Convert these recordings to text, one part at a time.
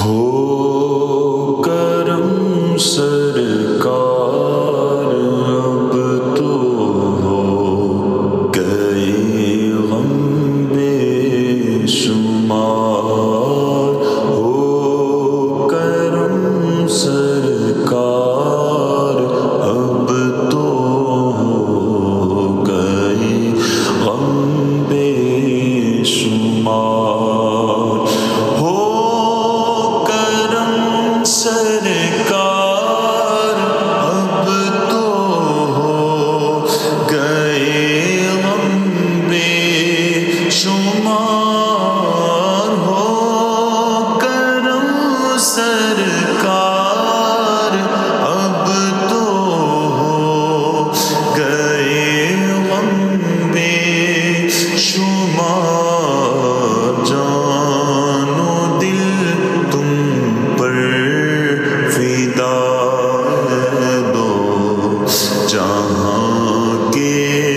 ہو کرم سرکار اب تو ہو گئے غم بے شمار، ہو کرم سرکار اب تو ہو گئے غم بے شمار، ہو سرکار اب تو ہو گئے غم بے شمار، ہو کرم سرکار اب تو ہو گئے غم بے شمار، جان و دل تم پر فدا دو جہاں کے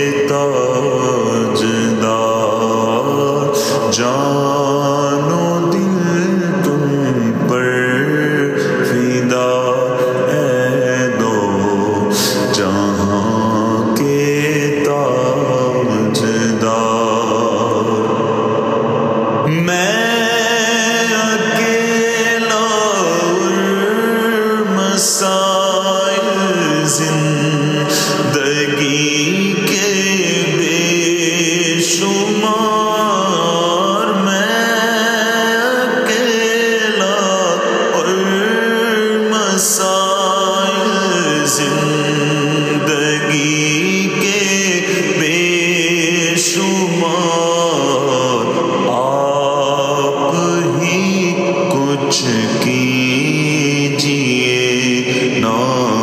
تاجدار، جان و دل تم پر فدا دو جہاں کے تاجدار، میں مسائل زندگی کے بے شمار، میں اکیلا اور مسائل زندگی کے بے شمار، آپ ہی کچھ کیجئے نا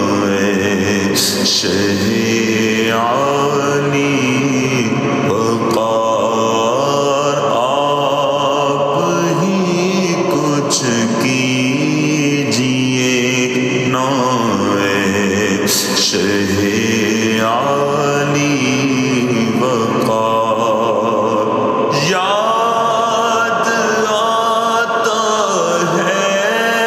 شہ عالی وقار، آپ ہی کچھ کیجئے نا شہ عالی وقار، یاد آتا ہے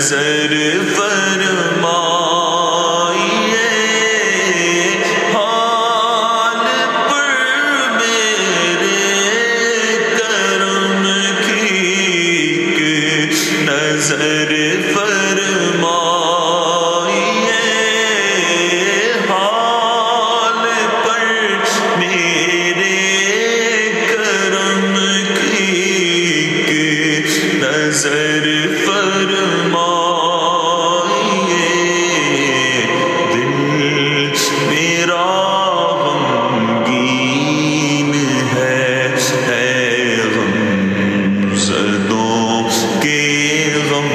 نظر فرمائیے حال پر میرے کرم کی کہ نظر فرمائیے حال پر میرے کرم کی کہ نظر فرمائیے دل میرا غمگین ہے غم زدوں کے غم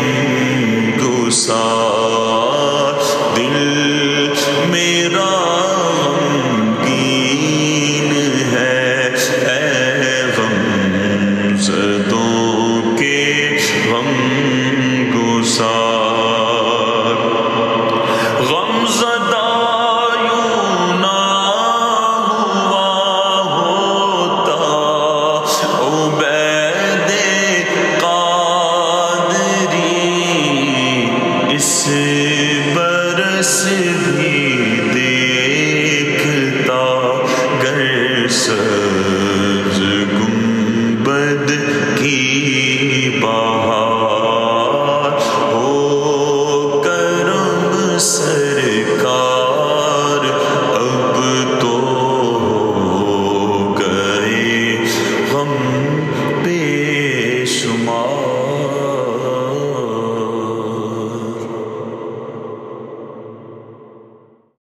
گسار دل میرا غمگین ہے غم زدوں کے غم گسار غم زدہ یوں نہ ہوا ہوتا عبید قادری اس برس بھی دیکھتا گر سبز گنبد کی بات